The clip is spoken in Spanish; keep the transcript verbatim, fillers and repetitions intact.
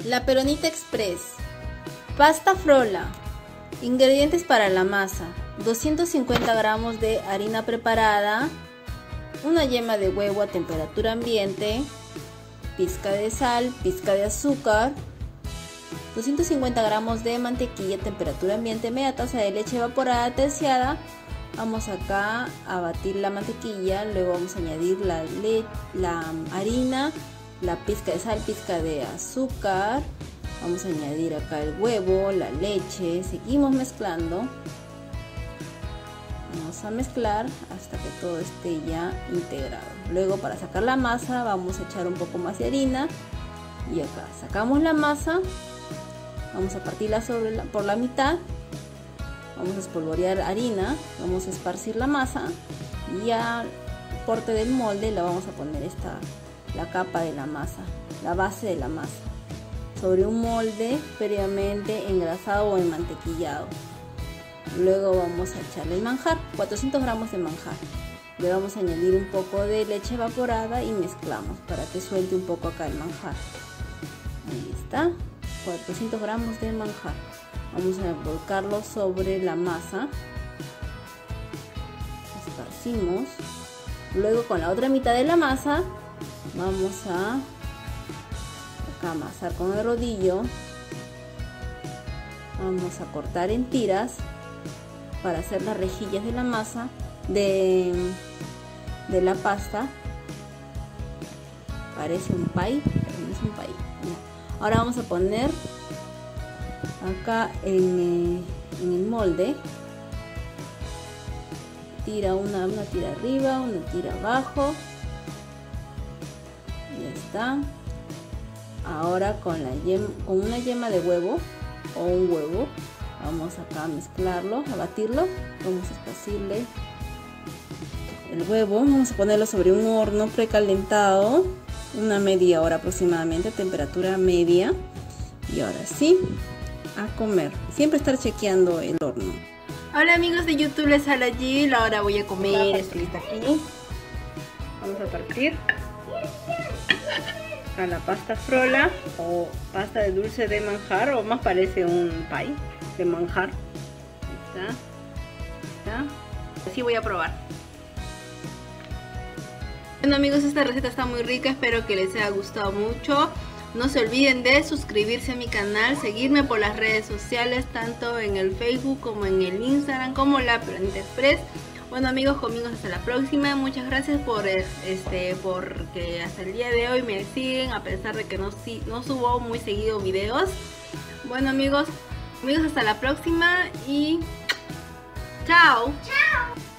La Peronita Express. Pasta frola. Ingredientes para la masa: doscientos cincuenta gramos de harina preparada, una yema de huevo a temperatura ambiente, pizca de sal, pizca de azúcar, doscientos cincuenta gramos de mantequilla a temperatura ambiente, media taza de leche evaporada terciada. Vamos acá a batir la mantequilla, luego vamos a añadir la, le la harina, la pizca de sal, pizca de azúcar. Vamos a añadir acá el huevo, la leche, seguimos mezclando. Vamos a mezclar hasta que todo esté ya integrado. Luego, para sacar la masa, vamos a echar un poco más de harina. Y acá sacamos la masa. Vamos a partirla sobre la, por la mitad. Vamos a espolvorear harina. Vamos a esparcir la masa. Y al porte del molde le vamos a poner esta, la capa de la masa, la base de la masa, sobre un molde previamente engrasado o enmantequillado. Luego vamos a echarle el manjar, cuatrocientos gramos de manjar. Le vamos a añadir un poco de leche evaporada y mezclamos para que suelte un poco acá el manjar. Ahí está, cuatrocientos gramos de manjar. Vamos a volcarlo sobre la masa. Esparcimos. Luego, con la otra mitad de la masa vamos a acá amasar con el rodillo. Vamos a cortar en tiras para hacer las rejillas de la masa de, de la pasta. Parece un pie, pero no es un pie. Ya. Ahora vamos a poner acá en, eh, en el molde. Tira una, una tira arriba, una tira abajo. Ya está. Ahora con, la yema, con una yema de huevo o un huevo, vamos acá a mezclarlo, a batirlo. Vamos a esparcirle el huevo, vamos a ponerlo sobre un horno precalentado, una media hora aproximadamente, a temperatura media. Y ahora sí, a comer. Siempre estar chequeando el horno. Hola amigos de YouTube, les habla Jill. Ahora voy a comer. Estoy aquí. Vamos a partir a la pasta frola o pasta de dulce de manjar, o más parece un pie de manjar. Ahí está. Ahí está. Así voy a probar. Bueno amigos, esta receta está muy rica, espero que les haya gustado mucho. No se olviden de suscribirse a mi canal, seguirme por las redes sociales, tanto en el Facebook como en el Instagram, como La Peronita Express. Bueno amigos, conmigo hasta la próxima. Muchas gracias por este porque hasta el día de hoy me siguen, a pesar de que no, no subo muy seguido videos. Bueno amigos, amigos hasta la próxima y chao. Chao.